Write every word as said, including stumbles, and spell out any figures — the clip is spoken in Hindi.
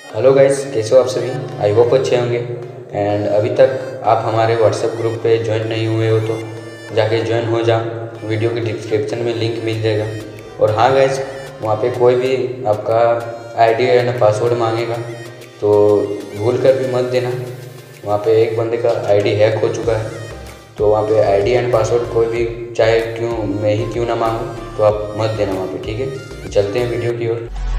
हेलो गाइस, कैसे हो आप सभी। आई होप अच्छे होंगे। एंड अभी तक आप हमारे व्हाट्सएप ग्रुप पे ज्वाइन नहीं हुए हो तो जाके ज्वाइन हो जा, वीडियो के डिस्क्रिप्शन में लिंक मिल जाएगा। और हाँ गाइस, वहाँ पे कोई भी आपका आईडी या पासवर्ड मांगेगा तो भूल कर भी मत देना। वहाँ पे एक बंदे का आईडी हैक हो चुका है, तो वहाँ पे आईडी एंड पासवर्ड कोई भी चाहे क्यों मैं ही क्यों ना मांगूँ तो आप मत देना वहाँ पे, ठीक है। तो चलते हैं वीडियो की ओर।